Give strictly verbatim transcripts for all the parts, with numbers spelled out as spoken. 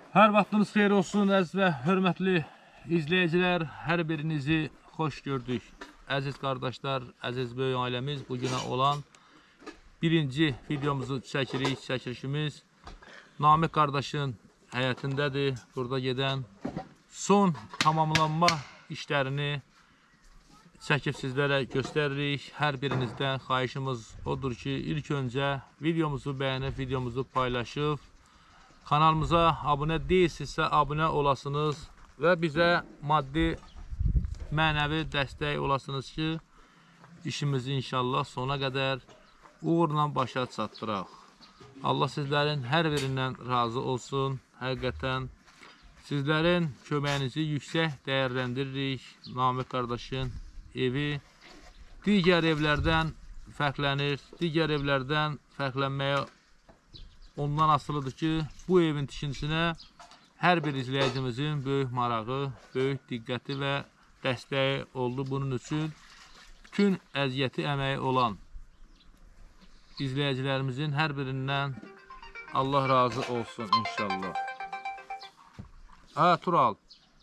Hər vaxtınız xeyir olsun, əziz və hörmətli izləyicilər, hər birinizi xoş gördük. Əziz qardaşlar, əziz böyük ailəmiz, bugünə olan birinci videomuzu çəkirik, çəkilişimiz Namiq qardaşın həyətindədir. Burada gedən son tamamlanma işlərini çəkib sizlərə göstəririk. Hər birinizdən xahişimiz odur ki, ilk öncə videomuzu bəyənib, videomuzu paylaşıb, kanalımıza abunə deyilsinizsə abunə olasınız və bizə maddi, mənəvi dəstək olasınız ki, işimizi inşallah sona qədər uğurla başa çatdıraq. Allah sizlərin hər birindən razı olsun. Həqiqətən sizlərin köməyinizi yüksək dəyərləndiririk. Namiq qardaşın evi digər evlərdən fərqlənir. Digər evlərdən fərqlənməyə ondan asılıdır ki, bu evin tikintisinə hər bir izləyicimizin böyük marağı, böyük diqqəti və dəstəyi oldu. Bunun üçün bütün əziyyəti, əməyi olan izləyicilərimizin hər birindən Allah razı olsun inşallah. Hə, Tural.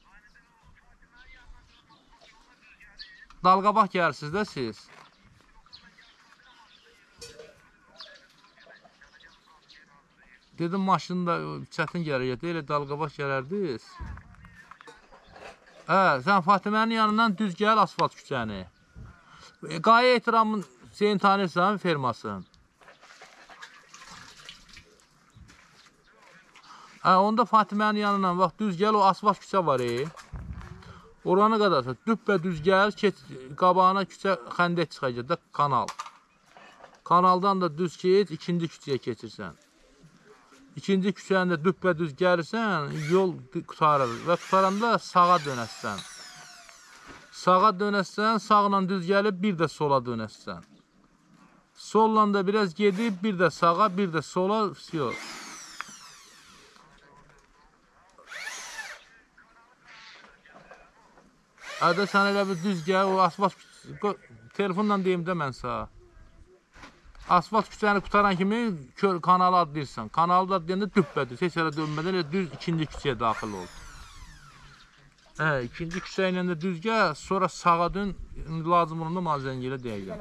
Dalqabaq gəlirsiniz də siz. Dedim, maşında çətin gəlir, elə dalqabaq gələrdiniz. Hə, sən Fatimənin yanından düz gəl asfalt küçəni. Qayə ehtiramın şeyini tanırsan, fermasın. Hə, onda Fatimənin yanından, bax, düz gəl, o asfalt küçə var, e. Oranı qadarsa, düppə düz gəl, qabağına küçə xəndək çıxacaq da, kanal. Kanaldan da düz keç, ikinci küçəyə keçirsən. İkinci küçəndə düppə düz gəlirsən, yol qutarır və qutaranda sağa dönəsən. Sağa dönəsən, sağla düz gəlib, bir də sola dönəsən. Solla da biraz gedib, bir də sağa, bir də sola, vəsiyo. Ədə sən elə bir düz gəl, o asfalt, telefonla deyim də mən sağa. Asfalt küçəni qutaran kimi kanalı adlayırsan. Kanalı adlayanda düppədir. Heç elə dönmədən elə düz ikinci küçəyə daxil ol. Hə, ikinci küçə ilə də düz gəl, sonra sağa dön, lazım olanda mazəngilə deyəcəm.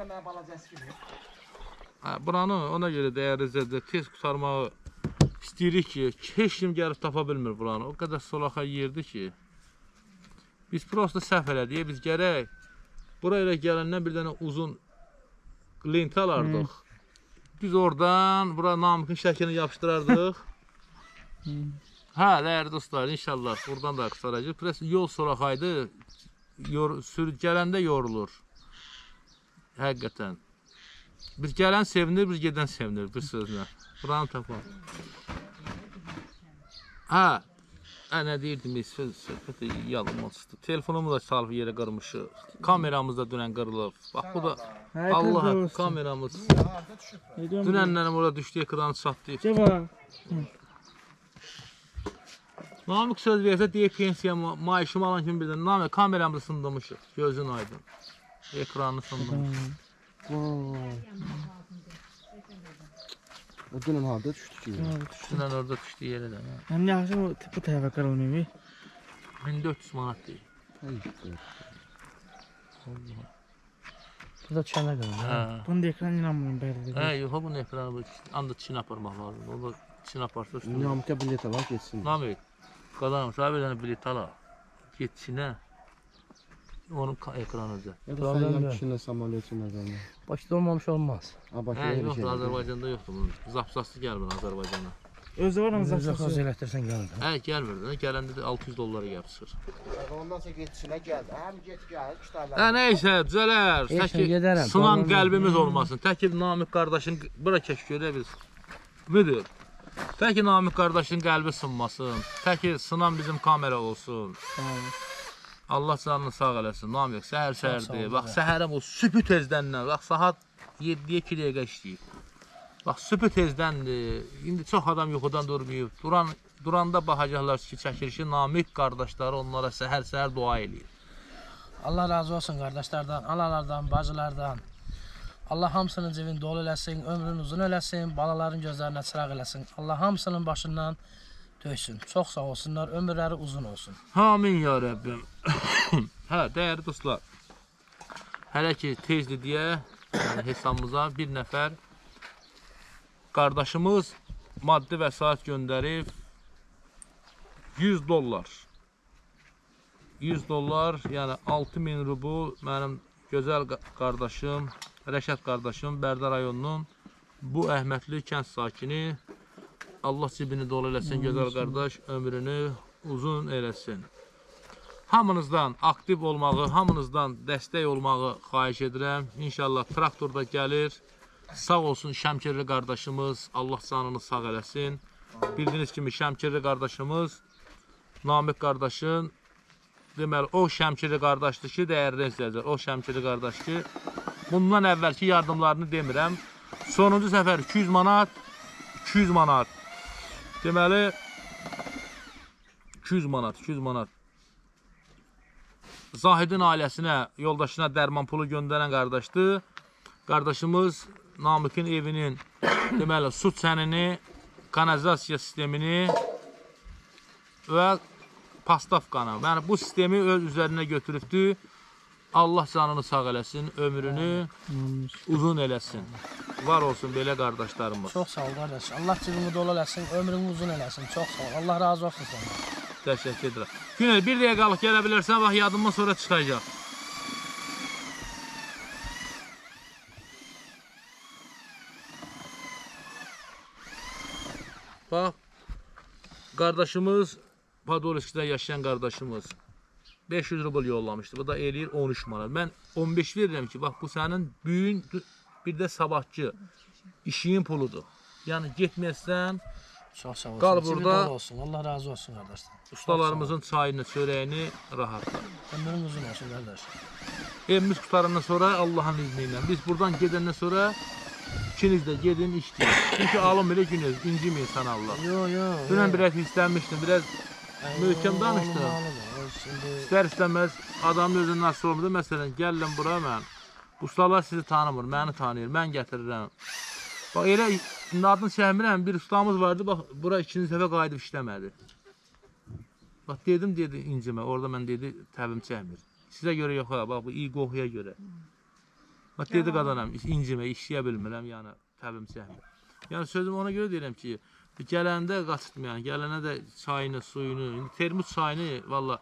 Hə, buranı ona görə dəyərizədə tez qutarmağı istəyirik ki, heç kim gəlib tapa bilmir buranı. O qədər solaxa yerdir ki, biz prosta səhv elədik, biz gərək bura elə gələndən bir dənə uzun lent alardıq. Biz oradan, bura Namiqin şəklini yapışdırardıq. Hə, dəyərli dostlar, inşallah buradan da qısaracaq. Biraz yol solaxaydı, gələndə yorulur. Həqiqətən. Biz gələn sevinir, biz gedən sevinir, bir sözlə. Buranı tapam. Hə, hə, nə deyirdim, söhbəti yalınmazdı. Telefonumu da salıb yerə qırmışıq. Kameramız da dünən qırılıb. Bax, bu da Allah kameramız. Dünənlərim orada düşdü, ekranı çatdı. Namiq söz versə deyək pensiya maaşımı alan kimi birdən. Namiq kameramızı sındırmışıq. Gözün aydın. Ekranını sındırmışıq. O dünən harada düşdü ki? Dünən orada düşdü yerə də. Həm yaxşı bu tərəfə qırılmıyor. min dörd yüz manat deyil. Bu da düşənə qırılır. Bunun da ekran inanmıyorum bəli. Hə, yox, bunun ekranı anda Çin aparmaq lazım. O da Çin aparsa üstündə. Namiqə bilet alaq geçsin. Namiq, qadanım, sana bir dənə bilet alaq. Get Çinə. Onun ekranıca. Ya da sən yan kişinə samolyotun nəzəndə. Bakıda olmamış olmaz. Hə, yoxdur, Azərbaycanda yoxdur bunun. Zapsası gəlmir Azərbaycana. Özü var mı Zapsası? zapsası elətdirsən gəlir. Hə, gəlmir. Gələndə də altı yüz dollara yapışır. Ondan sonra get Çinə gəl. Həm get gəl, kitablar. Hə, nəysə, düzələr. Təki sınan qəlbimiz olmasın. Təki Namiq qardaşın, bura keş görə biz. Müdür. Təki Namiq qardaşın qəlbi sınmasın. Təki sınan bizim kamera olsun. Allah canını sağ eləsin. Namiq, səhər səhərdir. Bax, səhərə bu sübü tezdənlə. Bax, saat yeddiyə iki dəqiqə işləyib. Bax, sübü tezdəndir. İndi çox adam yuxudan durmayıb. Duran, duranda baxacaqlar ki, çəkilişi Namiq qardaşları onlara səhər-səhər dua eləyir. Allah razı olsun qardaşlardan, analardan, bacılardan. Allah hamısının cibini dolu eləsin, ömrünü uzun eləsin, balaların gözlərinə çıraq eləsin. Allah hamısının başından böyüsün. Çox sağ olsunlar, ömürləri uzun olsun. Amin ya Rəbbim. Hə, dəyərli dostlar. Hələ ki tezdir deyə yəni hesabımıza bir nəfər qardaşımız maddi vəsait göndərib yüz dollar. yüz dollar, yəni altı min rubl mənim gözəl qardaşım, Rəşad qardaşım, Bərdə rayonunun bu əhmətli kənd sakini. Allah cibini dolu eləsin, gözəl qardaş, ömrünü uzun eləsin. Hamınızdan aktiv olmağı, hamınızdan dəstək olmağı xahiş edirəm. İnşallah traktorda gəlir. Sağ olsun Şəmkirli qardaşımız, Allah canını sağ eləsin. Bildiyiniz kimi Şəmkirli qardaşımız, Namiq qardaşın, deməli, o Şəmkirli qardaşdır ki, dəyərli izləyəcək, o Şəmkirli qardaş ki, bundan əvvəlki yardımlarını demirəm. Sonuncu səfər iki yüz manat, iki yüz manat, deməli, iki yüz manat, iki yüz manat. Zahidin ailəsinə, yoldaşına dərman pulu göndərən qardaşdır. Qardaşımız Namiqin evinin, deməli, su çənini, kanalizasiya sistemini və pastavkanı. Yəni, bu sistemi öz üzərinə götürübdür. Allah canını sağ eləsin, ömrünü uzun eləsin. Var olsun belə qardaşlarımız. Çox sağ ol qardaş. Allah cibini dolu eləsin, ömrünü uzun eləsin. Çox sağ ol. Allah razı olsun sənə. Təşəkkür edirəm. Günel, bir dəqiqəlik gələ bilərsən, bax, yadımdan sonra çıxacaq. Bax, qardaşımız, Podolski'də yaşayan qardaşımız beş yüz rubl yollamışdı. Bu da eləyir on üç manat. Mən on beş verirəm ki, bax, bu sənin büyün, bir də sabahçı işiyin puludur. Yəni, getməzsən, çox sağ olsun. qal burada. Olsun. Allah razı olsun qardaşlar. Ustalarımızın çayını, çörəyini rahatlar. Ömrün uzun olsun qardaş. Evimiz qutarandan sonra Allah'ın izniyle. Biz buradan gedəndən sonra ikiniz də gedin işləyin. Çünki alım elə günüz, incimeyin sana Allah. Yo, yo. Dünən biraz hisslenmişdim, biraz möhkəm danışdım. İstər istəməz adamın özünün nasıl olmadı. Məsələn, gəlin bura mən. Ustalar sizi tanımır, məni tanıyır, mən gətirirəm. Bax, elə adını çəkmirəm, bir ustamız vardı, bax, bura ikinci səfə qayıdıb işləmədi. Bax, dedim, dedi, incimə, orada mən dedi, təbim çəkmir. Sizə görə yox, ha, bax, bu iyi qoxuya görə. Bax, dedi qadanam, incimə, işləyə bilmirəm, yəni, təbim çəkmir. Yəni, sözüm ona görə deyirəm ki, gələndə qaçıtmayan, gələnə də çayını, suyunu, termos çayını, valla,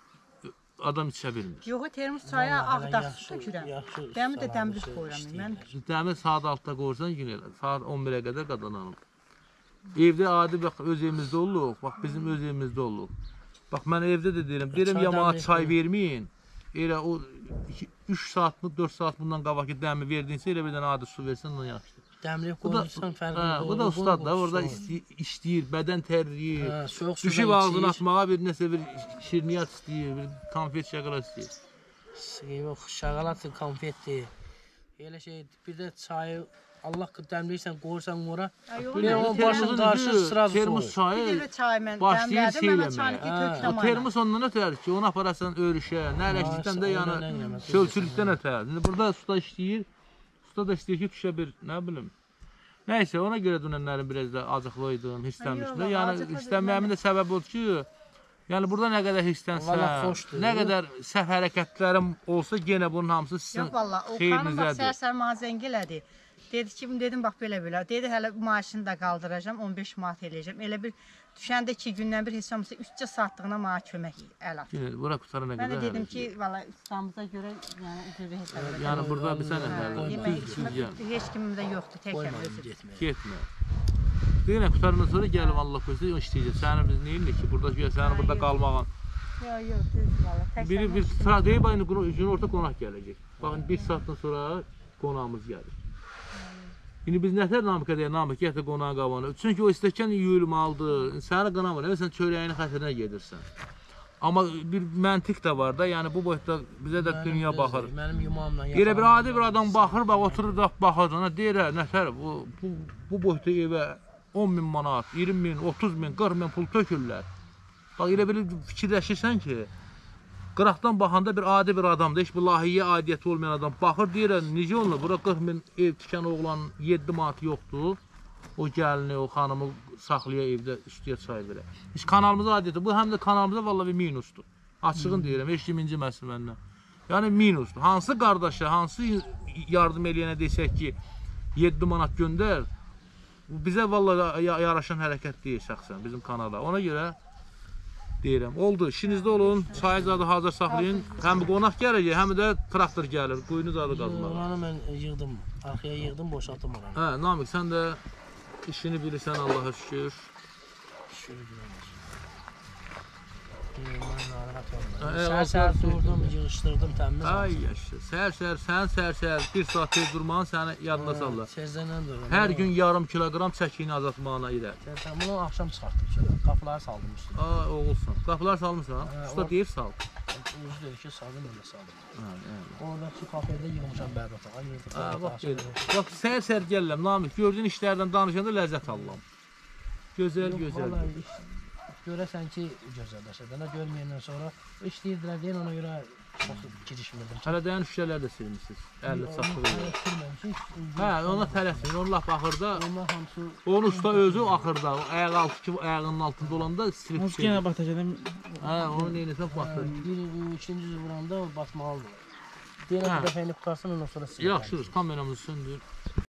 adam içə bilmir. Yox, termos çaya ağdaq su tökürəm. Dəmi də dəmir qoyuram mən. Dəmir saat altıda qoyursan gün elə, saat on birə qədər qadanalım. Evdə adi, bax, öz evimizdə oluq, bax, bizim öz evimizdə oluq. Bax, mən evdə də deyirəm, deyirəm, ya mənə çay verməyin. Elə o üç saat mı, dörd saat bundan qabaqki dəmi verdiyinsə, elə bir dənə adi su versən, ondan yaxşıdır. Dəmlik qoyursan fərqli olur. Bu da ustad da, orada işləyir, bədən tərləyir. Düşüb ağzını atmağa bir nəsə bir şirniyyat istəyir, bir konfet şəqalat istəyir. Yox, şəqalat, konfetdir. Elə şey, bir də çayı Allah dəmləyirsən, qoyursan ora. Bir onun başını qarşı sıraz termos çayı başlayır seyləməyə. O termos ondan ötər ki, onu aparasan örüşə, nə ələşlikdən də yəni çölçülükdən ötər. İndi burada usta işləyir, usta da istəyir ki, düşə bir, nə bilim. Nəysə, ona görə dünənlərin biraz da acıqlıydım, hissənmişdim. Yəni, istənməyimin də səbəbi odur ki, yəni burada nə qədər hisslənsə, nə qədər səhv hərəkətlərim olsa, yenə bunun hamısı sizin xeyrinizədir. Yox, valla, o xanım bax, sər-sər mənə zəng elədi. Dedi ki, dedim, bax, belə-belə. Dedi, hələ maaşını da qaldıracam, on beş manat eləyəcəm. Elə bir düşəndə iki gündən bir heç olmasa üçcə saatlığına mənə kömək əl at. Bura qutarana qədər. Mən də dedim ki, valla, ustamıza görə, yəni, üzrə hesab edəm. Yəni, burada bir sənə deyirəm. Heç kimim də yoxdur, təkəm özür. Getmə. Deyirəm, qutarandan sonra gəlib Allah qoysa, işləyəcək. Səni biz neyirik ki, burada sənin burada qalmağın. Yox, yox, düzdür, valla, təkəm. Biri bir strateji bayını gün orta qonaq gələcək. Baxın, bir saatdan sonra qonağımız gəlir. İndi biz nətər Namiqə deyək, Namiq, gətir qonağa qavanı. Çünki o istəkən yuyulmalıdır, səni qınamır, sən çörəyini xətrinə gedirsən. Amma bir məntiq də var da, yəni bu boyutda bizə də dünya baxır. Mənim yumamla yaxın. Elə bir adi bir adam baxır, bax, oturur da baxır, ona deyir, nətər, bu boyutda evə on min manat, iyirmi min, otuz min, qırx min pul tökürlər. Bax, elə bir fikirləşirsən ki, qıraqdan baxanda bir adi bir adamdır, heç bir lahiyyə aidiyyəti olmayan adam baxır, deyir, necə olunur, bura qırx min ev tikən oğlanın yeddi manatı yoxdur. o gəlini, o xanımı saxlaya evdə üstüyə çay verə. Heç kanalımıza adətdir. Bu həm də kanalımıza vallahi bir minusdur. Açığın deyirəm, heç kim inciməsin məndən. Yəni minusdur. Hansı qardaşa, hansı yardım eləyənə desək ki, yeddi manat göndər, bizə vallahi yaraşan hərəkət deyil şəxsən bizim kanala. Ona görə deyirəm, oldu, işinizdə olun, çayı zadı hazır saxlayın. Həm qonaq gələcək, həm də traktor gəlir, quyunu zadı qazmağa. Oranı mən yığdım, arxaya yığdım, boşaltdım oranı. Hə, Namiq, sən də işini bilirsən, Allaha şükür. Şükür güvənir. Sər-sər durdum, yığışdırdım təmiz. Ay yaşa, sər-sər, sən sər-sər, bir saat tez durmağın səni yadına sallar. Sezdən durum. Hər gün yarım kiloqram çəkiyini azaltmağına irə. Sən bunu axşam çıxartdım şöyle, qapıları saldım üstüne. Aa, oğulsan. Qapılar salmısan? Usta deyir sal. Özü dedi ki, saldım, öyle saldım. Hə, hə. Oradakı kafede yığmışam bərbata. Hə, bax belə. Bax, sər-sər gəlirəm, Namiq, gördüyün işlərdən danışanda ləzzət alıram. Gözəl, gözəl. Görəsən ki, gözəlləşədən, görməyəndən sonra işləyirdilər deyin, ona görə çox girişmirdim. Hələ dayan şüşələr də silmişsiniz, əlini saxlayın. Hələ silməmişik. Hə, ona tələsməyin, onun lap axırda, Onlar hamısı... onun usta özü axırda, ayaq altı ki, ayağının altında olanda silib Muz yenə batacaq. Hə, onu neynəsə batır. Bir, ikinci vuranda batmalıdır. Deyən bir dəfə ini qutarsın, ondan sonra silib. Yaxşıdır, kameramızı söndür.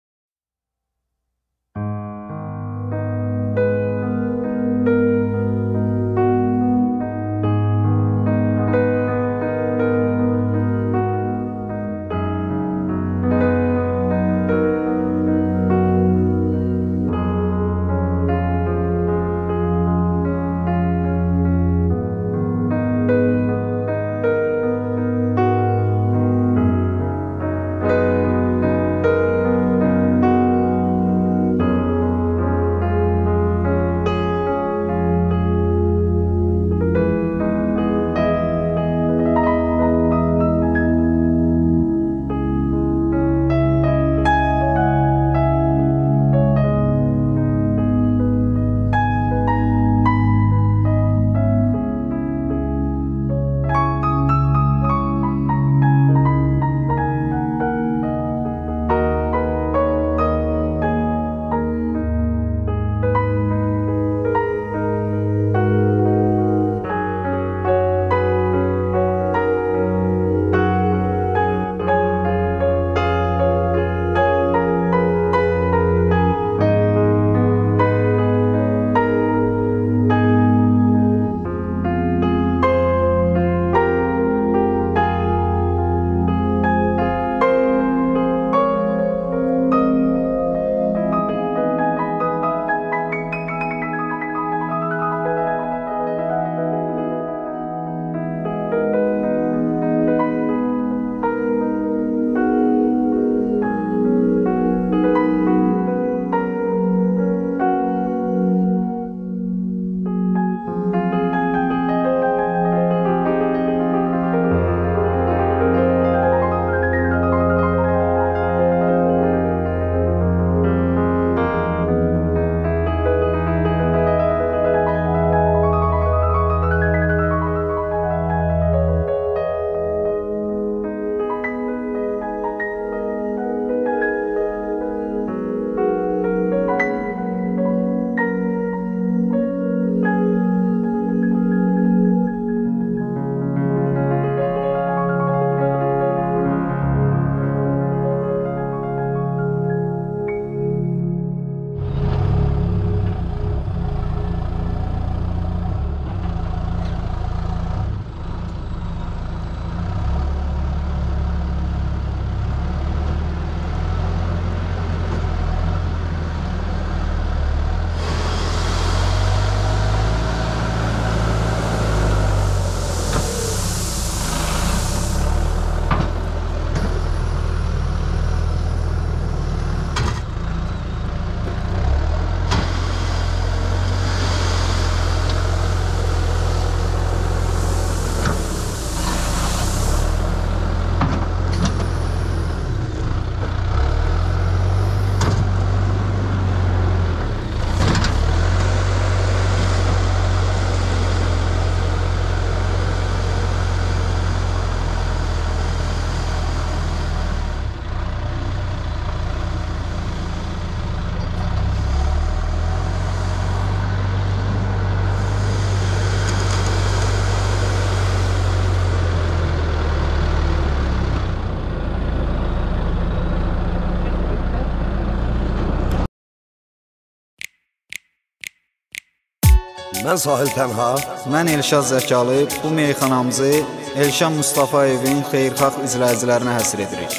Mən Sahil Tənha. Mən Elşad Zəkalı. Bu meyxanamızı Elşan Mustafayevin xeyirxah izləyicilərinə həsr edirik.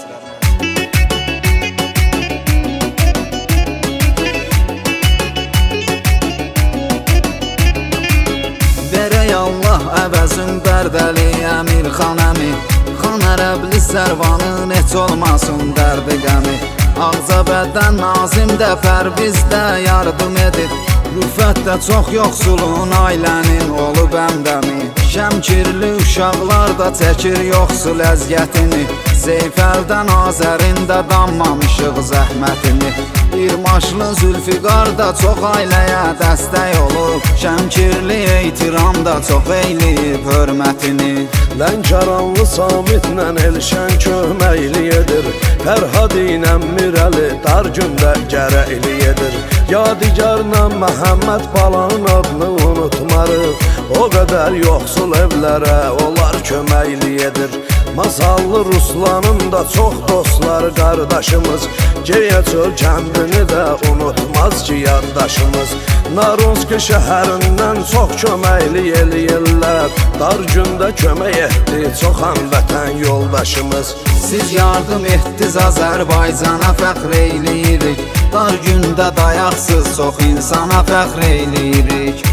Verək Allah əvəzin bərdəli əmir xanəmi, xan ərəbli sərvanın heç olmasın dərdi qəmi. Ağza bədən nazim də pərvizdə yardım edir, rüfətdə çox yoxsulun ailənin olub əmdəmi. Şəmkirli uşaqlar da çəkir yoxsul əziyyətini, Seyfəldən Azərində danmamışıq zəhmətini. İrmaşlı Zülfiqar da çox ailəyə dəstək olub, Şəmkirli eytiram da çox eyləyib hörmətini. Lənkəranlı Samitlə Elşən köməkli edir, Fərhad ilə Mirəli dar gündə gərəkli edir. Yadigarla Məhəmməd balanın adını unutmarıq, o qədər yoxsul evlərə onlar köməkli edir. Masallı Ruslanın da çox dostları qardaşımız, Geyəcöl kəndini də unutmaz ki yaddaşımız. Narunski şəhərindən çox köməkli eləyirlər, dar gündə kömək etdi çox həmvətən yoldaşımız. Siz yardım etdiniz Azərbaycana fəxr eyləyirik, dar gündə dayaqsız çox insana fəxr eyləyirik.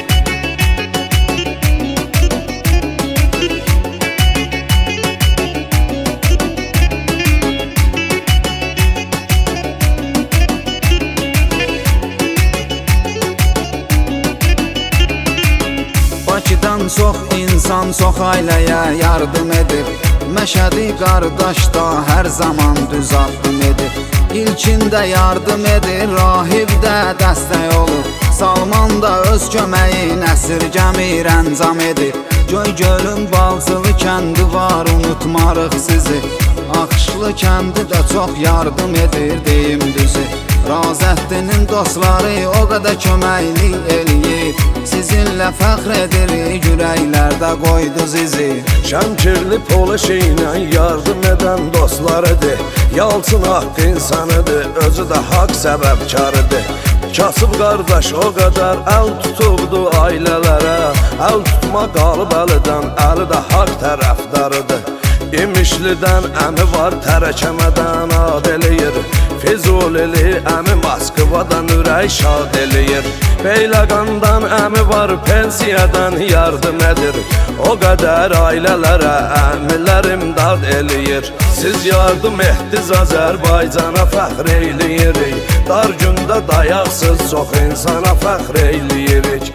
Bakıdan çox insan çox ailəyə yardım edir, Məşədi qardaş da hər zaman düz addım edir. İlkində yardım edir, Rahib də dəstək olur, Salman da öz köməyin əsirgəmir əncam edir. Göygölün Balcılı kəndi var, unutmarıq sizi, Axışlı kəndi də çox yardım edir deyim düzü. Razəddinin dostları o qədər köməkli eləyib, sizinlə fəxr edirik, ürəklərdə qoyduz izi. Şəmkirli polis ilə yardım edən dostlarıdır, Yalçın haqq insanıdır, özü də haqq səbəbkarıdır. Kasıb qardaş o qədər əl tutubdu ailələrə, əl tutma qalıb əlidən, əli də haqq tərəfdarıdır. İmişlidən əmi var, tərəkəmədən ad eləyir, Füzulili əmi Moskvadan ürək şad eləyir. Beyləqandan əmi var, pensiyadan yardım edir, o qədər ailələrə əmilər imdad eləyir. Siz yardım etdiniz Azərbaycana fəxr eyləyirik, dar gündə dayaqsız çox insana fəxr eyləyirik.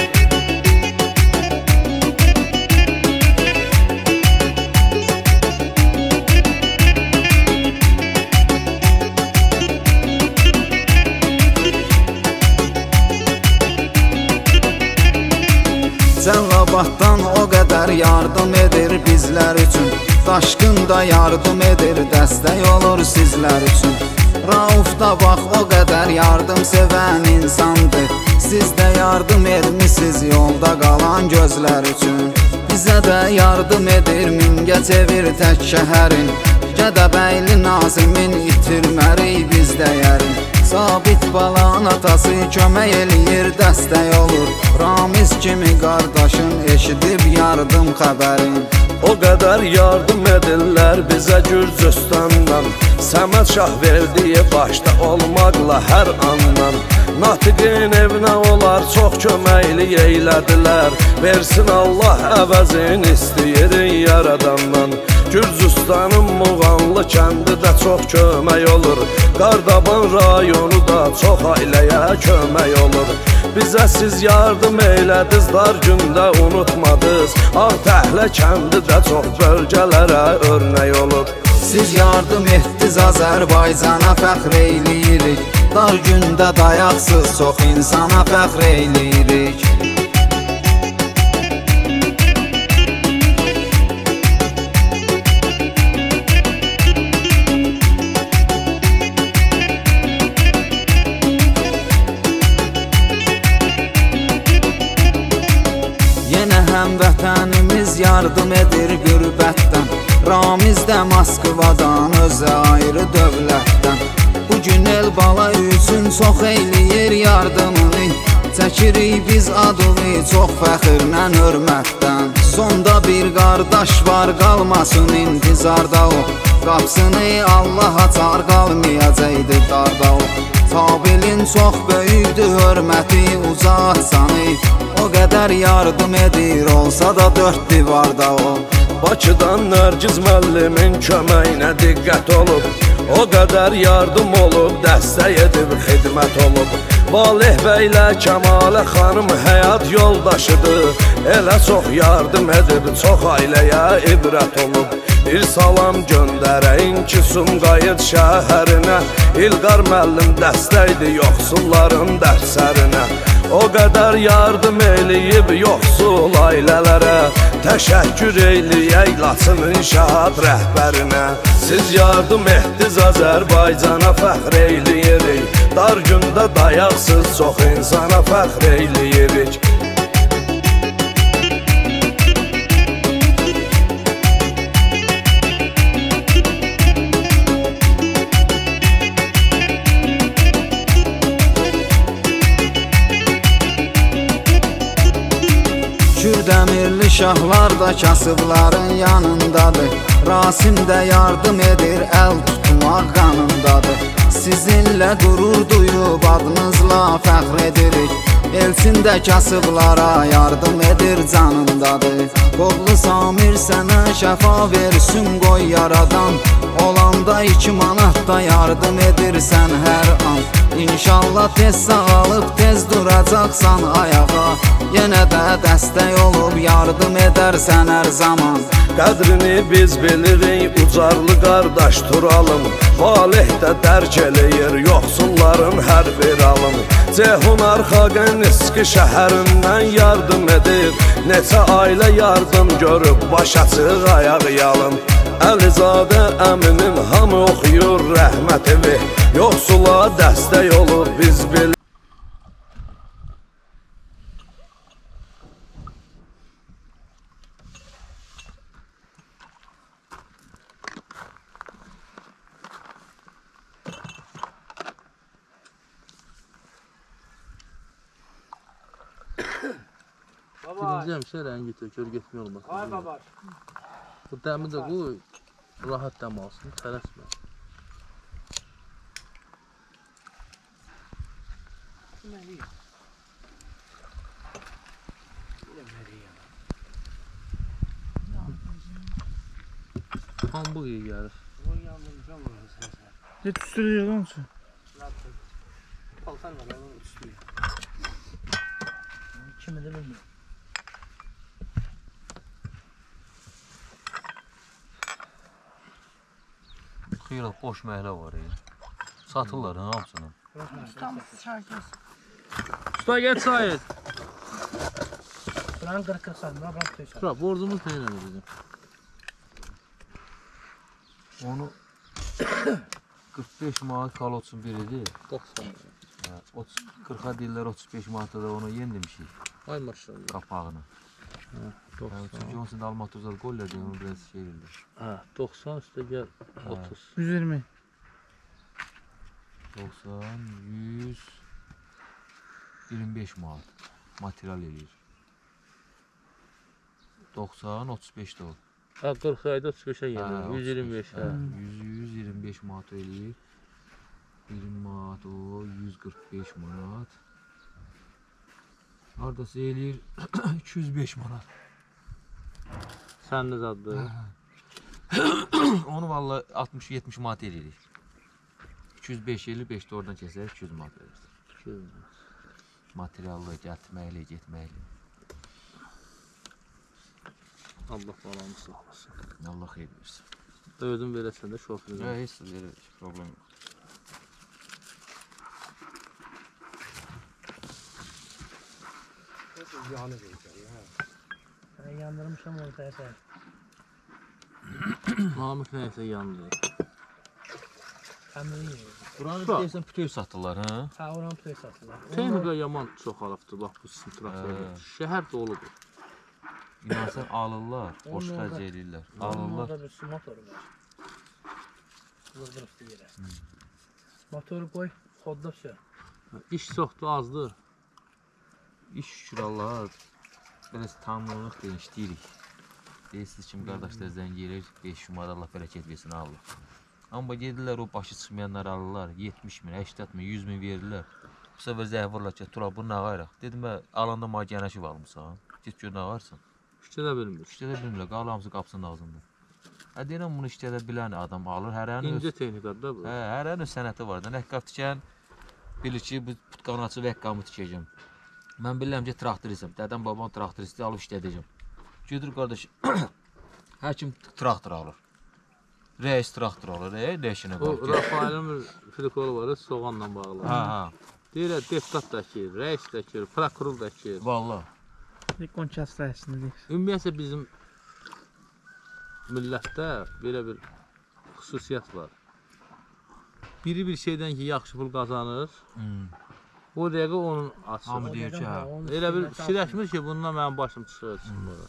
Cəllabaddan o qədər yardım edir bizlər üçün, Daşqın da yardım edir, dəstək olur sizlər üçün. Rauf da bax o qədər yardım sevən insandır, siz də yardım etmişsiniz yolda qalan gözlər üçün. Bizə də yardım edir Mingəçevir tək şəhərin, Gədəbəyli Nazimin itirmərik biz dəyərin. Sabit balan atası kömək eləyir, dəstək olur, Ramiz kimi qardaşın eşidib yardım xəbərin. O qədər yardım edirlər bizə Gürcüstandan, Səməd Şah verdiyi başda olmaqla hər andan. Natiqin evinə onlar çox köməkli eylədilər, versin Allah əvəzin istəyirik yaradandan. Gürcüstanın Muğanlı kəndi də çox kömək olur, Qardaban rayonu da çox ailəyə kömək olur. Bizə siz yardım eylədiniz, dar gündə unutmadınız, Ağtəhlə kəndi də çox bölgələrə örnək olur. Siz yardım etdiniz Azərbaycana fəxr eyləyirik, dar gündə dayaqsız çox insana fəxr eyləyirik. Həmvətənimiz yardım edir qürbətdən, Ramiz də Moskvadan, özə ayrı dövlətdən. Bugün el bala üçün çox eyləyir yardımını, Çəkirik biz adını çox fəxirlə, hörmətdən. Sonda bir qardaş var, qalmasın intizarda o. Qapısını Allah açar, qalmayacaqdı darda o. Tabilin çox böyükdür, hörməti uzatsanı. O qədər yardım edir, olsa da dörd divarda o. Bakıdan Nərgiz müəllimin köməyinə diqqət olub. O qədər yardım olub, dəstək edib, xidmət olub. Valih bəylə Kəmalə xanım həyat yoldaşıdır. Elə çox yardım edib, çox ailəyə ibrət olub. Bir salam göndərəyin ki, Sumqayıt şəhərinə. İlqar müəllim dəstəkdir yoxsulların dərsərinə. O qədər yardım eləyib yoxsul ailələrə. Təşəkkür eyləyək Laçının şəhad rəhbərinə. Siz yardım etdiniz Azərbaycana, fəxr eyləyirik. Dar gündə dayaqsız çox insana fəxr eyləyirik. Kürdəmirli şahlar da kasıbların yanındadır. Rasim də yardım edir, əl tutmaq qanındadır. Sizinlə qürur duyub adınızla fəxr edirik. Elçin də kasıblara yardım edir, canındadır. Qovlu Samir sənə şəfa versin qoy yaradan. Olanda iki manat da yardım edirsən hər an. İnşallah tez sağalıb, tez duracaqsan ayağa. Yenə də dəstək olub, yardım edərsən hər zaman. Qədrini biz bilirik, ucarlı qardaş Turalım. Valih də dərk eləyir, yoxsulların hər bir alım. Ceyhun Arxaqaniski şəhərindən yardım edir. Neçə ailə yardım görüb, baş açıq ayaq yalın. Əlizadə əminin hamı oxuyur rəhmət evi. Yoxsula dəstək olur biz bil. Birinci həmişə rəngi tökür, getmək olmasın. Ay babaş. Bu dəmi də qoy, rahat dəm alsın, tələsmə. Pambıq iyi gəlir. Ne tüstürüyor lan şu? Paltan var, onu üstüyor. Kimi de bilmiyorum. Xeyla boş məhlə var ya. Satırlar ha hamısını. Usta gəl çay et. Buranın qırıq qırıq sarmı, buranın tutuyor sarmı. Tura, borcumuz nə ilə bizim? Onu qırx beş manat kalotsun biridir. doxsan. qırxa deyirlər otuz beş manata da onu yendimişik. Ay maşallah. Qapağını. Çünki onsuz da Almatı Uzal qolladı, onu biraz şey edildi. Hə, doxsan üstə gəl otuz. yüz yirmi. doxsan, yüz iyirmi beş manat material eləyir. doxsan, otuz beş də olur. Hə, qırx ayda otuz beşə gəlir, yüz iyirmi beş. yüz iyirmi beş manat eləyir. iyirmi manat o, yüz qırx beş manat. Haradası eləyir iki yüz beş manat. Sən də zaddır. Onu valla altmış yetmiş manat eləyirik. iki yüz beş elli beş də oradan kəsər, iki yüz manat verirsən. Materiallı, gəltməkli, getməkli. Allah balanı sağ olasın. Allah xeyir versin. Özün verəsən də şoförün. Hə, heç veririk, problem yox. Yanı verəcək, hə. Mən yandırmışam ortaya sən. Namıq nəyəsə yandı. Həmin yeri. Buranı deyirsən pütüy satırlar, hə? Hə, oranı pütüy satırlar. Texnika yaman çoxalıbdır, bax bu sizin trafiyə. Şəhər doludur. İnansan alırlar, boş xərc edirlər. Alırlar. Orada bir su motoru var. Vurdurubdu yerə. Motoru qoy, xodda şey. İş çoxdur, azdır. İş şükür Allaha biraz tamamlıq deyin işləyirik. Deyirsiniz kimi qardaşlar zəng gelir, beş numara Allah bərəkət versin Allah. Amma gedirlər o başı çıxmayanlar alırlar, yetmiş min, səksən min, yüz min verirlər. Bu səfər zəh vururlar ki, Tura bunu nə qayıraq? Dedim mən alanda mənə gənəşi almışsan, get gör nə qayırsan. İşlədə bilmir. İşlədə bilmirlər, qal hamısı qapısının ağzında. Hə deyirəm bunu işlədə bilən adam alır, hərənin öz... İncə texnikadır da bu. Hə, hərənin öz sənəti var da. Nəqqab tikən bilir ki, bu putqanı açıb əqqamı tikəcəm. Mən bilirəm ki, traktoristim. Dədəm babam traktoristi alıb işlədəcəm. Gedir qardaş, həkim traktor alır. Reis traktor alır, e, reşinə qalır. O, Rafael'in bir frikolu var, soğanla bağlı. Hə, hə. Deyirlər, deputat da ki, reis də ki, prokuror da ki. Valla. Qonças rəisini deyir. Ümumiyyətlə bizim millətdə belə bir xüsusiyyət var. Biri bir şeydən ki, yaxşı pul qazanır, Hmm. o dəqiqə onun açır. Hamı deyir ki, hə. Elə bir fikirləşmir ki, bundan mənim başım çıxır.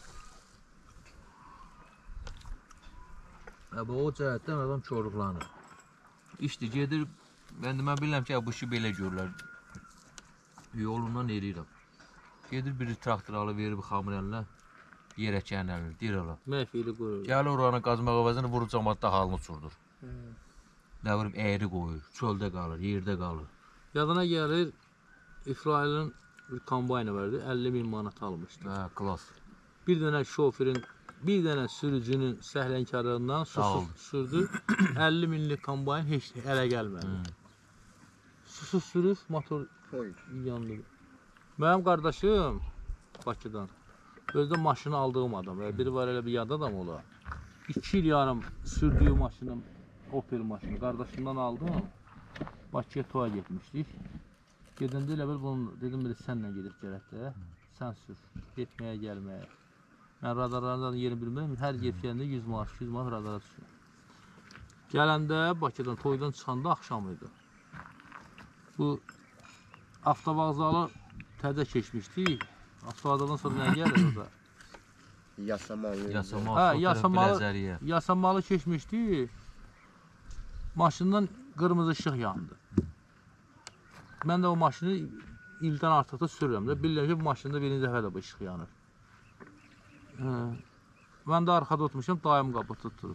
Əbə o cəhətdən adam çoruqlanır. İşdir, gedir, mən də mən bilirəm ki, bu işi belə görürlər. Yolundan eləyirəm. Gedir biri traktor alır, verir bir xamır əlinə, yerə kənəlir, deyir ola. Məhfili qoyur. Gəlir oranı qazmaq əvəzini vurub cəmatda halını uçurdur. Nə bilim, əyri qoyur, çöldə qalır, yerdə qalır. Yadına gəlir, İsrailin bir kombayını verdi, əlli min manat almışdı. Hə, klas. Bir dənə şoferin, bir dənə sürücünün səhlənkarlığından susuz sürdü, əlli minlik kombayn heç ələ gəlmədi. Susuz sürüb, motor yandı. Mənim qardaşım Bakıdan, özdə maşını aldığım adam, biri var elə bir yad adam ola. İki il yarım sürdüyü maşınım, Opel maşını qardaşımdan aldım, Bakıya toya getmişdik. Gedəndə elə bil bunu, dedim bir sənlə gedib gələk də, sən sür, getməyə, gəlməyə. Mən radarlarından yerini bilmirəm, hər get gələndə yüz manat, iki yüz manat radara düşüyor. Gələndə Bakıdan, toydan çıxanda axşam idi. Bu avtovağzalı təzə keçmişdik. Avtovağzadan sonra nə gəlir orada? Yasamalı. Yasamalı, Hə, fotoğraf, yasamalı, biləcəriyə. yasamalı keçmişdik. Maşından qırmızı işıq yandı. Mən də o maşını ildən artıq da sürürəm də. Bilirəm ki, bu maşında birinci dəfə də bu işıq yanır. Hə. Mən də arxada oturmuşam, daim qapı tutturur.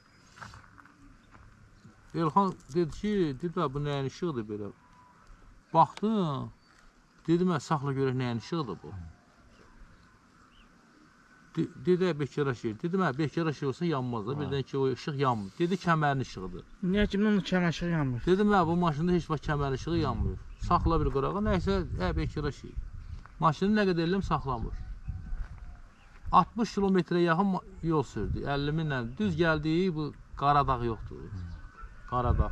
Elxan dedi ki, dedi, bu nəyin işıqdır belə. Baxdım, dedim, mən saxla görək nəyin işıqdır bu. De, dedi, bekara şey. Dedim, hə, bekara şey olsa yanmaz da, birdən ki, o işıq yanmır. Dedi, kəmərin işığıdır. Niyə ki, onun kəmər işığı yanmır? Dedim, hə, bu maşında heç vaxt kəmərin işığı yanmır. Saxla bir qırağa, nəysə, hə, bekara şey. Maşını nə qədər eləm saxlamır. altmış kilometrə yaxın yol sürdü, əlli minlə. Düz gəldiyi bu Qaradağ yoxdur. Qaradağ.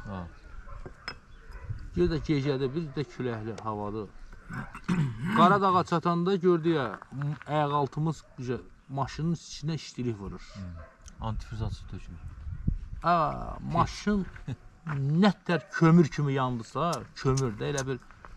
Bir də gecədə, bir də küləkli havadır. Qaradağa çatanda gördük ya, ayaqaltımız maşının içinə iştilik vurur. Antifrizası tökülür. Hə, maşın nətər kömür kimi yandısa, kömür də elə bir.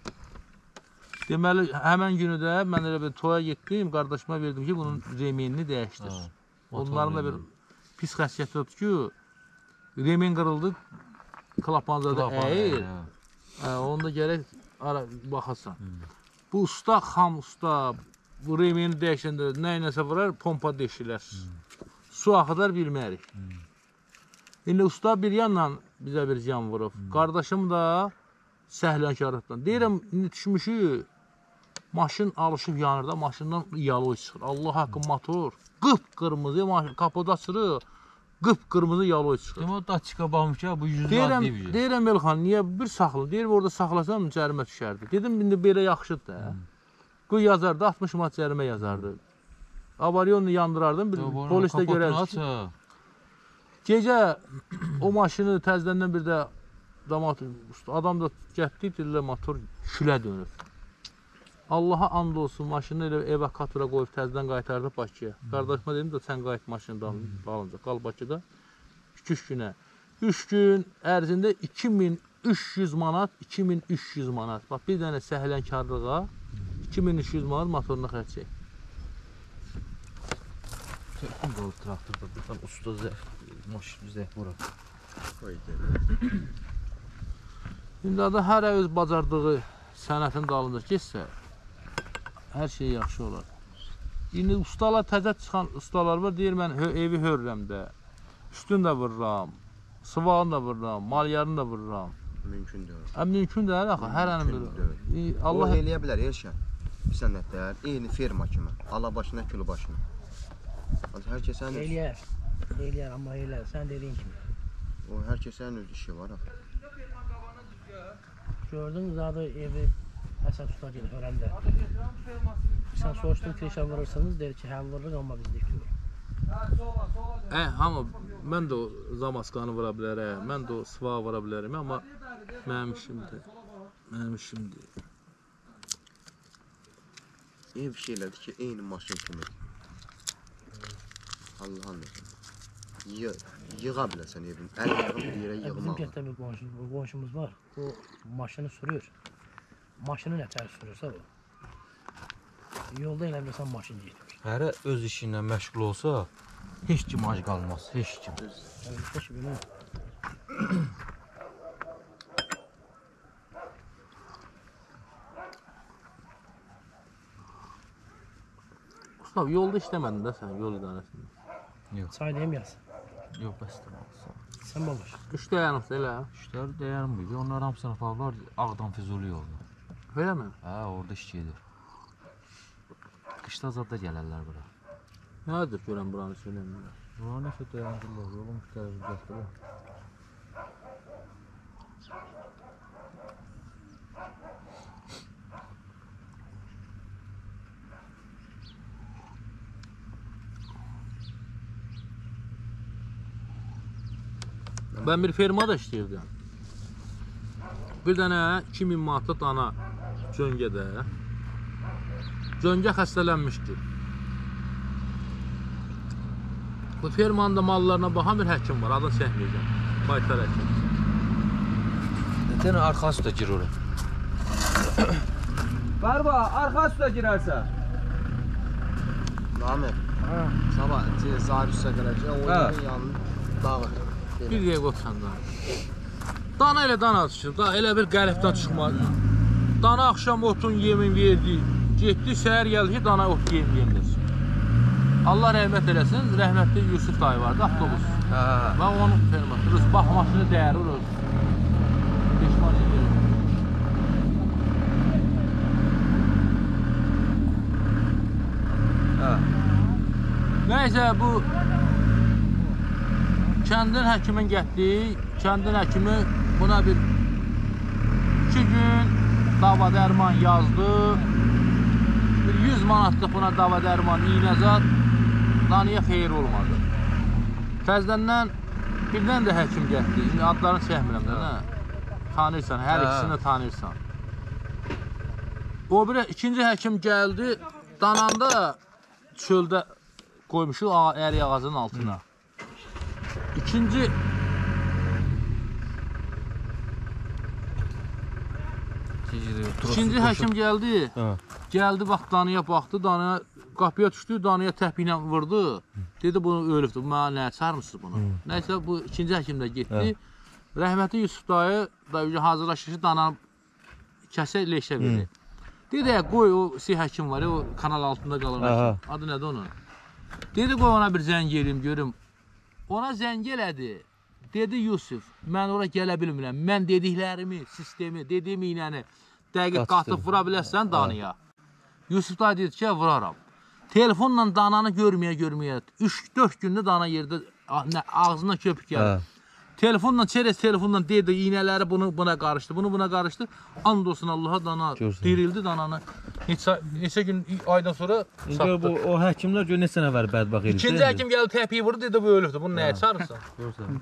Deməli, həmən günü də mən elə bir toya getdim, qardaşıma verdim ki, bunun remenini dəyişdir. Onların da bir pis xəsiyyəti yoxdur ki, remen qırıldı, klapanca da əyir. Onda gərək baxasan. Bu usta, xam usta, bu remeni dəyişəndə nə inəsə vurar, pompa deşilər. Su axıdar bilmərik. İndi usta bir yandan bizə bir can vurub. Qardaşım da səhlənkarlıqdan. Deyirəm, indi düşmüşük, maşın alışıb yanır da, maşından yaloy çıxır. Allah haqqı motor, qıp-qırmızı, qapıda açırıq, qıp-qırmızı yaloy çıxır. Demə o daçika baxmış ki, bu yüzü var deyib. Deyirəm Elxan, niyə bir saxla? Deyir, orada saxlasam cərimə düşərdi. Dedim, indi belə yaxşıdır da. Qoy yazardı, altmış manat cərimə yazardı. Avaryonu yandırardım, polis də görərdi. Gecə o maşını təzləndən bir də adam da gətdi, deyirlər, motor külə dönür. Allaha and olsun, maşını elə evakatora qoyub təzdən qaytardı Bakıya. Qardaşıma dedim də, sən qayıt maşını dalınca, qal Bakıda. üç günə. üç gün ərzində iki min üç yüz manat, iki min üç yüz manat. Bax, bir dənə səhlənkarlığa iki min üç yüz manat motoruna xərcək. Telefon qalır traktorda, buradan usta zəf, maşını zəf vuraq. İndi də hərə öz bacardığı sənətin dalınca geçsə, Hər şey yaxşı olar. İndi ustalar, təzə çıxan ustalar var, deyir mən evi hörürəm də. Üstünü də vururam, sıvağını da vururam, malyarını da vururam. Mümkün deyil. Hə, mümkün deyil axı, hər ənin bir. Allah eləyə bilər Elşən. Bir sənətlər, eyni firma kimi. Ala başına, külü başına. Hər kəsən öz. Eləyər. Eləyər, amma eləyər. Sən dediyin kimi. O hər kəsən öz işi var axı. Gördün zadı evi Həsən usta gelir hörəndə. Sən soruşdun kreşə vurursanız, deyir ki, hə vururuq, amma biz deyik. Hə, amma mən də o zamaskanı vura bilərəm, mən də o sıvağı vura bilərəm, amma mənim işimdir. Mənim işimdir. Ev şeylədir ki, eyni maşın kimidir. Allah'ın nəsə. Yı, yığa biləsən evin. Əl yığıb bir yerə yığmaq. Bizim kənddə bir qonşumuz, qonşumuz var. O maşını sürür. Maşını nətər sürürsə o. Yolda elə bilirsən maşın getmir. Hərə öz işi ilə məşğul olsa, heç kim ac qalmaz, heç kim. Əlbəttə ki, belə. Mustafa, yolda işləmədin də sən, yol idarəsində. Yox. Çay deməyəsən. Yox, bəs deməlsən. Sən babaş. Üç dayanıqsa elə. İşlər dayanmır. Onlar hamısını falan Ağdam Füzuli yolda. Öyle mi? Hə, orada iş gedir. Qışda zadda gələrlər bura. Nədir görən buranı söyləyəmirlər? Bura nəsə dayandırlar, yolun müştəri gətirir. Ben bir fermada işləyirdim. Bir dənə iki min manatlıq dana cöngədə. Cöngə xəstələnmişdi. Bu fermanın da mallarına baxan bir həkim var, adını çəkməyəcəm. Baytar həkim. Nətən arxası da gir oraya. Barba, arxası da girərsən. Namir. Hə. Sabah zahir üstə gələcək, o yerin yanını dağıt. Bir dəqiqə otursan da. Dana elə dana çıxır, da elə bir qəlibdən çıxmaz. Dana axşam otun yemin verdi, getdi, səhər gəldi ki, dana ot yem yemdir. Allah rəhmət eləsin, rəhmətli Yusuf dayı vardı, avtobus. Hə. Və onun ferması, rus baxmasını dəyəri rus. Peşman edir. Hə. Nəysə, bu kəndin həkimin getdi, kəndin həkimi buna bir iki gün dava dərman yazdı. Bir yüz manatlıq buna dava dərman, iynəzat, danıya xeyir olmadı. Təzdəndən birdən də həkim getdi, indi adlarını çəkmirəm də, nə? Tanırsan, hər ikisini tanırsan. O bir ikinci həkim gəldi, dananda çöldə qoymuşu əri ağacının altına. İkinci İkinci həkim gəldi. Gəldi bax danıya baxdı, danıya qapıya düşdü, danıya təpiklə vurdu. Dedi bunu ölübdür. Mənə nə çağırmısınız bunu? Nəysə bu ikinci həkim də getdi. Rəhmətli Yusuf dayı da hazırlaşır ki, dananı kəsə leşə verir. Dedi qoy o si həkim var, o kanal altında qalan həkim. Adı nədir onun? Dedi qoy ona bir zəng eləyim, görüm. Ona zəng elədi. Dedi Yusuf, mən ora gələ bilmirəm. Mən dediklərimi, sistemi, dediyim iynəni dəqiq qatıb vura bilərsən danıya. Yusuf da dedi ki, vuraram. Telefonla dananı görməyə görməyə üç dörd gündə dana yerdə ağzından köpük gəlir. Telefonla, çerez telefonla dedi, iynələri bunu buna qarışdı, bunu buna qarışdı. And olsun Allaha dana dirildi dananı. Neçə, neçə gün, aydan sonra satdı. Bu, o həkimlər gör neçə nəvər bədbax eləyir. İkinci həkim gəldi təpiyi vurdu, dedi bu ölübdür. Bunu nəyə çağırırsan? Görürsən.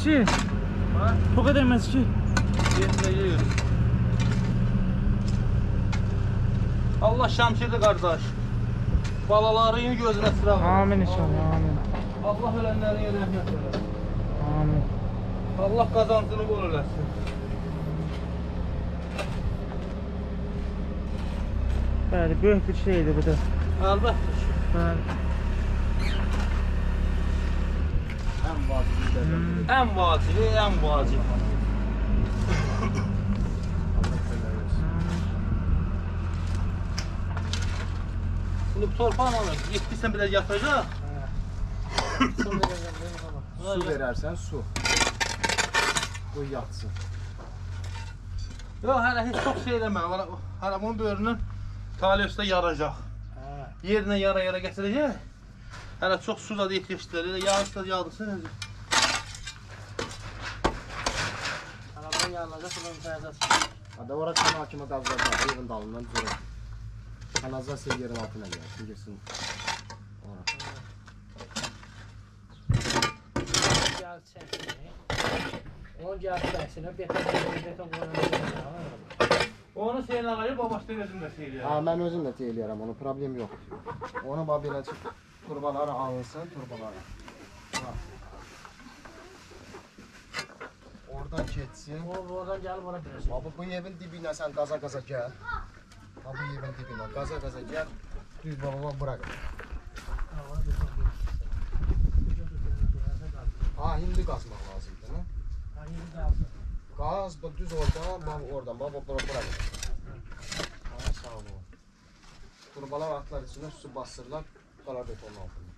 ki? Toka demez ki. Yetmeyir. Allah Şəmşirli qardaş. Balalarını gözünə sırağı. Amin inşallah, amin. Allah ölənlərin rəhmət eləsin. Amin. Allah qazancını bol eləsin. Bəli, böyük bir şeydir bu da. Əlbəttə ki. Bəli. Ən vacibi. Ən vacibi, ən vacibi. Şimdi bu torpağın alır. Yetmişsen biraz yatacaq. Su verərsən, su. Bu yatsın. Yox, hələ heç çox şey eləmə. Hələ bunun böyrünün tali üstə yaracaq. Yerinə yara-yara gətirəcək. Hələ çox su da ehtiyacdır. Elə yağış da yağdırsın özü. Hələ bunun yarılacaq, bunun mütəyəcək. Hadi ora kanal kimi qazlarlar, evin dalından durur. Kanalizasiya yerin altına gəlsin, girsin. Ora. Gəl çəksin. Onun gəl çəksin, beton beton qoyulur. Onu Hüseyin ağayı babaşda özüm də seyrəyəm. Ha, mən özüm də teyləyərəm, onun problem yox. Onu bax belə turbaları alınsın, turbaları. Oradan keçsin. O, oradan gəlib ora girəcək. Abi bu evin dibinə sən qaza-qaza gəl. Ha, bu evin dibinə qaza-qaza gəl. Düz babama bırak. Ha, hindi qazmaq lazımdır, nə? Ha, hindi qazmaq. Qaz, düz oradan, bax oradan, bax bura bırak. Ha, sağ ol. Turbalar atlar içində su basırlar, qalar betonun altında.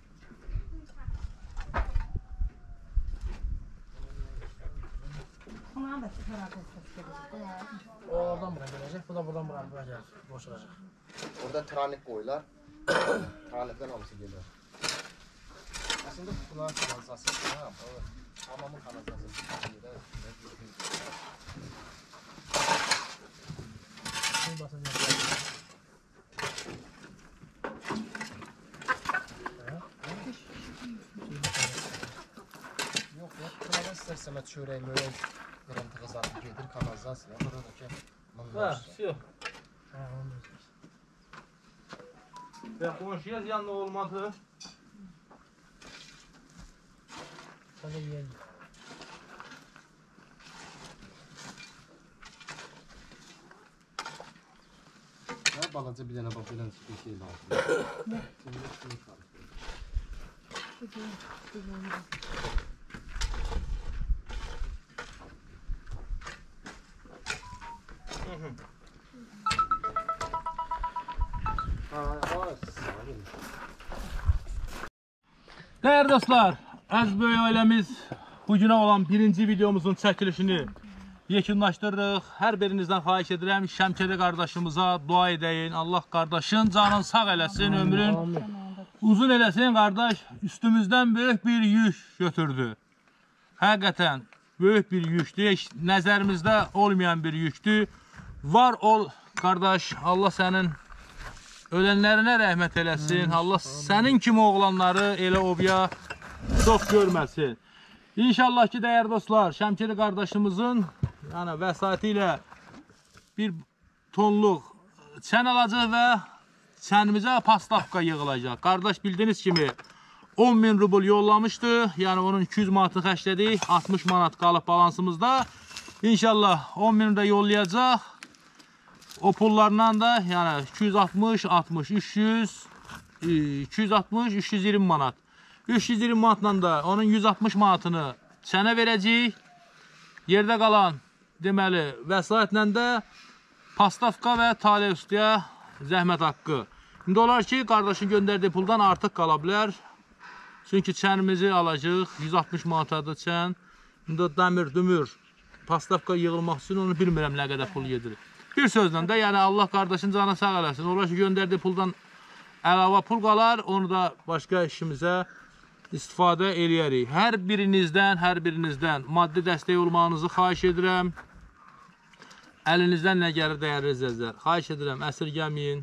O oradan bura gələcək, bu da buradan bura gələcək, boşalacaq. Orada tranik qoyular, tranikdən hamısı gelir. Aslında bunlar kanalizasiyası, ha, hamamın kanalizasiyası. Yox, yox, bunlara istərsəmə çörək, mörək, qırıntı qızartı gedir, kanalizasiya, buradakı Ha, yox. Ha, onu da istəyirsən. Və qonşuya ziyanlı olmadı. Sana yiyelim. Ya balaca bir dənə bax belə bir şey lazım. Nə? Değerli dostlar, əziz böyük ailəmiz bugünə olan birinci videomuzun çəkilişini yekunlaşdırırıq. Hər birinizdən xahiş edirəm, Şəmkəli qardaşımıza dua edəyin. Allah qardaşın canın sağ eləsin, ömrün uzun eləsin. Qardaş üstümüzdən böyük bir yük götürdü. Həqiqətən böyük bir yükdür, nəzərimizdə olmayan bir yükdür. Var ol qardaş, Allah sənin ölənlərinə rəhmət eləsin. Allah sənin kimi oğlanları elə obya çox görməsin. İnşallah ki, dəyərli dostlar, Şəmkəli qardaşımızın yəni, vəsaiti ilə bir tonluq çən alacaq və çənimizə pastavka yığılacaq. Qardaş bildiyiniz kimi on min rubl yollamışdı. Yəni onun iki yüz manatı xərclədik. altmış manat qalıb balansımızda. İnşallah on min də yollayacaq. O pullardan da yəni iki yüz altmış, altmış, üç yüz, iki yüz altmış, üç yüz iyirmi manat. üç yüz iyirmi manatla da onun yüz altmış manatını çənə verəcəyik. Yerdə qalan deməli vəsaitlə də pastavka və tale üstüyə zəhmət haqqı. İndi olar ki, qardaşın göndərdiyi puldan artıq qala bilər. Çünki çənimizi alacaq, yüz altmış manatadır çən. İndi dəmir, dümür, pastavka yığılmaq üçün onu bilmirəm nə qədər pul gedir. Bir sözlə də, yəni Allah qardaşın canı sağ eləsin. Olar ki, göndərdiyi puldan əlavə pul qalar, onu da başqa işimizə istifadə eləyərik. Hər birinizdən, hər birinizdən maddi dəstək olmağınızı xahiş edirəm. Əlinizdən nə gəlir dəyərli izləyicilər? Xahiş edirəm, əsirgəməyin.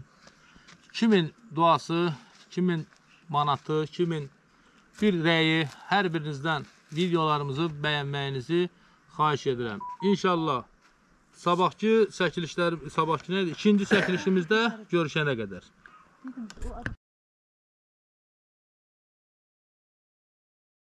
Kimin duası, kimin manatı, kimin bir rəyi hər birinizdən videolarımızı bəyənməyinizi xahiş edirəm. İnşallah sabahki çəkilişlər, sabahki nədir? İkinci çəkilişimizdə görüşənə qədər.